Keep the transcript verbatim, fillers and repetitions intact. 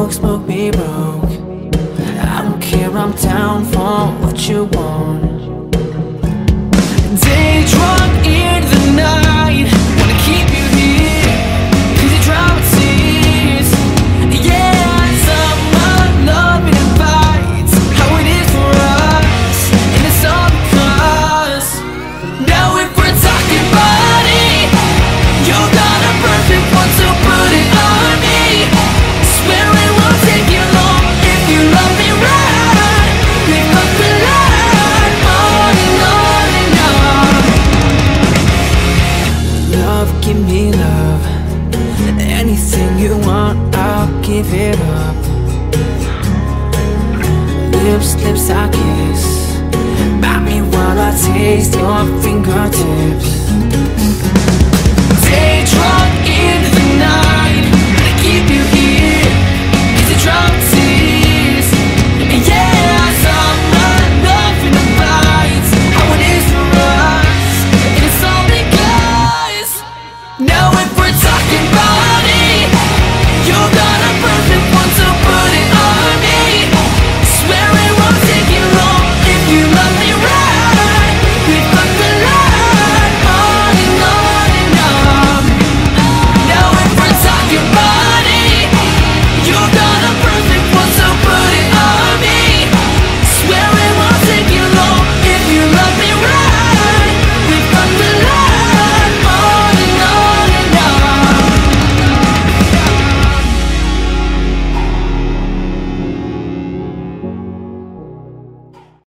smoke, smoke me broke. I don't care, I'm down for what you want. Day drunk in the night, wanna keep you here, cause you drown with tears. Yeah, summer love and it bites, how it is for us, and it's all because now if we're talking money, you got a perfect one, so put it on me. Swear it won't take you long if you love me right. Pick up the line, on and on and on. Love, give me love. Anything you want, I'll give it up. Lips, lips, I kiss. Bite me while I taste your fingertips. Day drunk